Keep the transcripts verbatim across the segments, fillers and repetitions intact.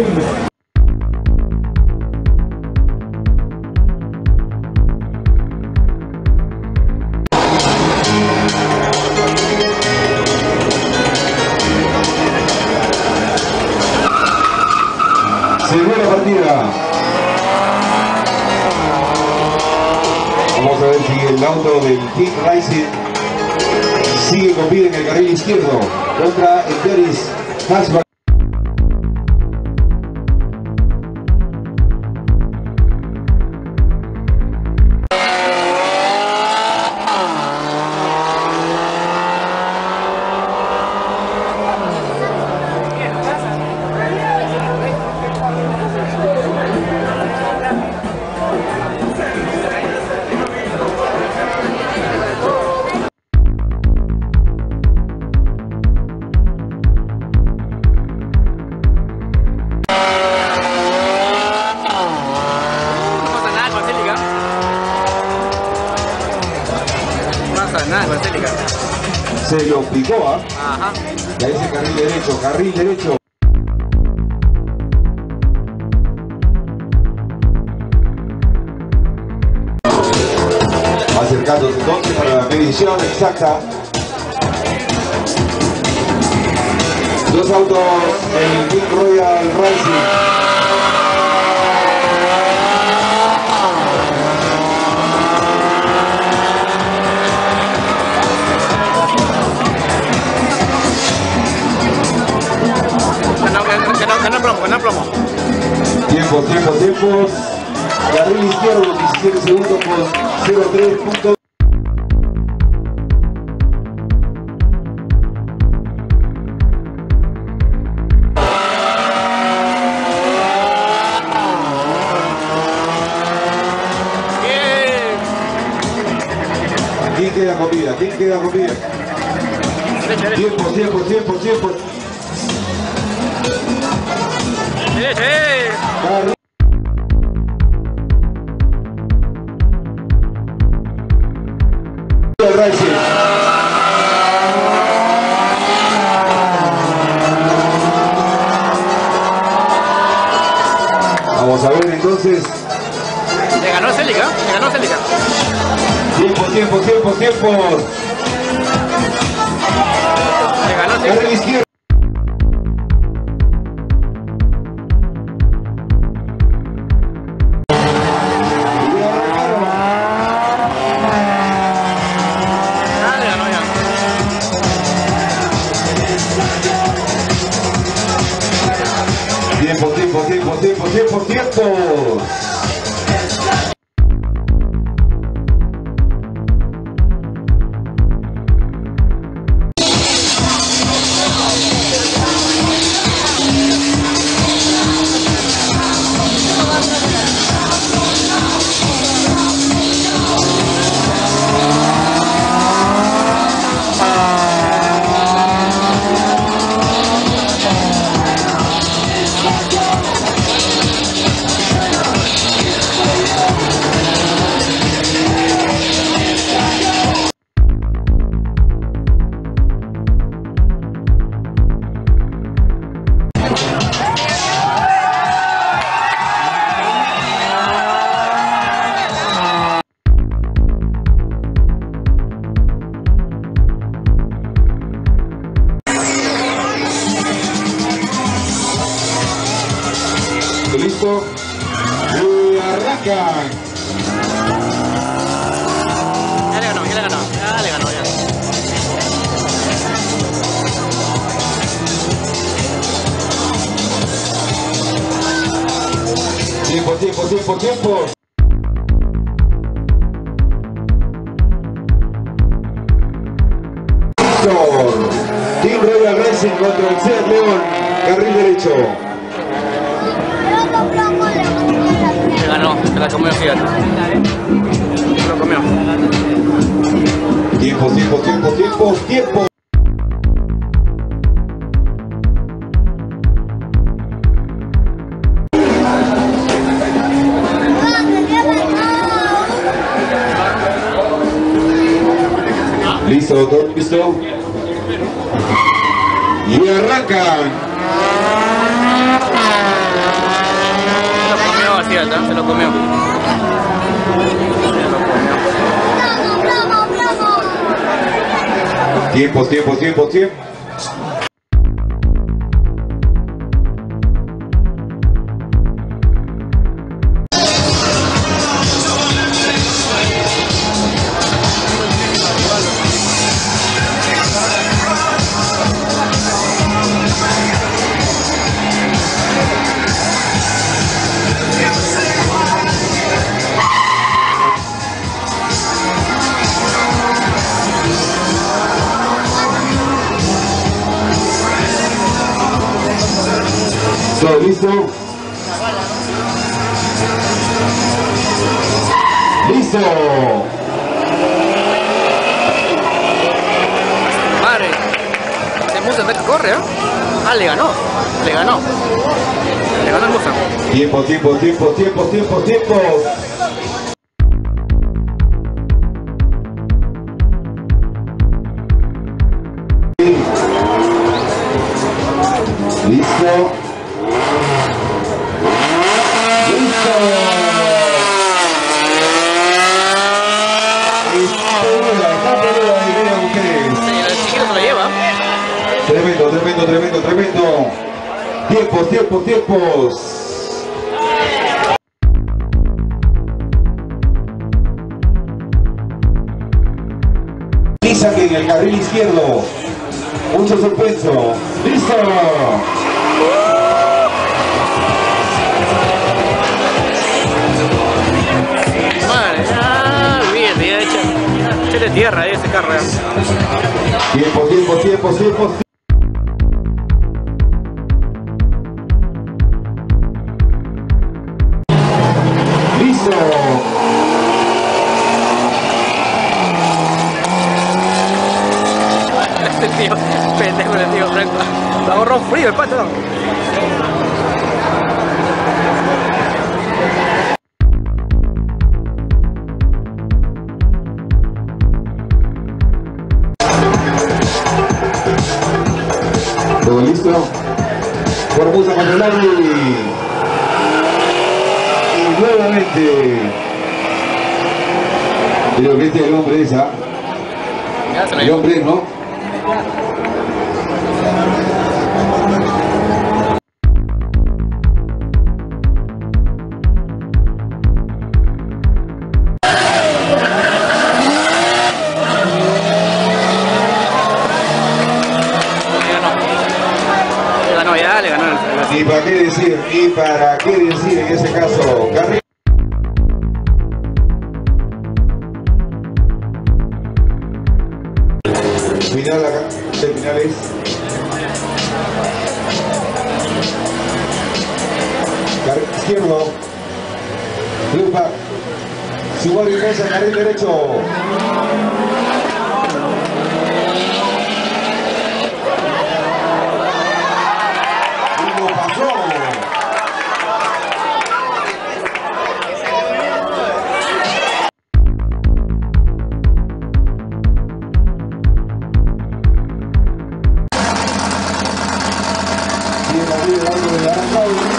Segunda partida. Vamos a ver si el auto del Team Racing sigue con vida en el carril izquierdo contra el Teris Hatchback. Se lo picó, ¿ah? ¿eh? Ajá. Y ahí dice carril derecho, carril derecho. Acercándose entonces para la medición exacta. Dos autos en Team Royal Racing. Ganar plomo, ganar plomo. Tiempo, tiempo, tiempos. Carril izquierdo, diecisiete segundos con cero tres puntos. ¿Quién queda con vida? ¿Quién queda con vida? Tiempo, tiempo, tiempo, tiempo. Carril. Racing. Vamos a ver entonces. Le ganó Celica, le ganó Celica. Tiempo, tiempo, tiempo, tiempo. Le ganó Celica. Carril izquierdo. Tiempo, tiempo, tiempo, tiempo, tiempo, tiempo. Listo. Y arrancan. Ya le ganó, ya le ganó, ya le ganó ya. Tiempo, tiempo, tiempo, tiempo. Team Royal Racing contra el Seat León, carril derecho. Se ganó, se la comió Fiat. Se lo comió. Tiempo, tiempo, tiempo, tiempo, tiempo. Listo, doctor, listo. Y arrancan. Fiat, ¿eh? Se lo comió. Se lo comió. Tiempos, tiempos, tiempos, tiempos. ¿Todo listo? ¡Listo! Madre, ese Mustang que corre, ¿eh? Ah, le ganó, le ganó. Le ganó el Mustang. Tiempo, tiempo, tiempo, tiempo, tiempo, tiempo. Listo. Listo. Sí, el chiquito se lo lleva. Tremendo, tremendo, tremendo, tremendo. Tiempos, tiempos, tiempos. Lisa que en el carril izquierdo. Mucho suspenso. ¡Listo! Madre, ah, olvídate, ya echa, echa de tierra ahí ese carro. Ya. Tiempo, tiempo, tiempo, tiempo. ¡Listo! Este tío, pendejo el tío Franco. Se ahorró frío el pato. Todo listo. Formosa Controlari. Y nuevamente. Creo que este es el hombre esa. Ya se lo El llevó. hombre, ¿no? Le ganó ya, le ganó el. Ni para qué decir, ni para qué decir en ese caso. Carril. Final acá, de finales. Carril izquierdo. Lupa. Subaru ingresa, carril derecho. Y lo pasó. Y el carril de algo de la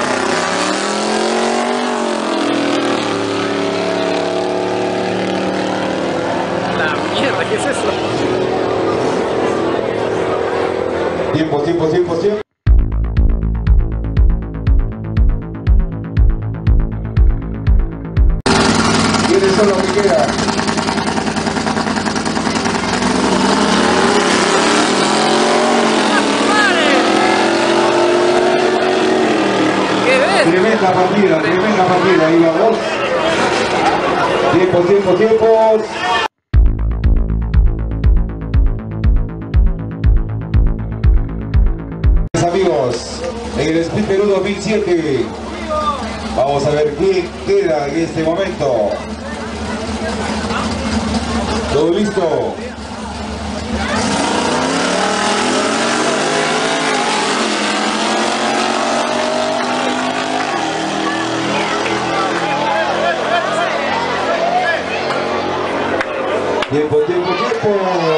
La mierda, ¿qué es eso? Tiempo, tiempo, tiempo, tiempo. ¿Quiénes son los que quedan? ¿Qué ves? Tremenda partida, tremenda partida. Ahí vamos. Tiempo, tiempo, tiempo. Amigos, en el Speed Perú dos mil siete, vamos a ver qué queda en este momento. Todo listo. Tiempo, tiempo, tiempo.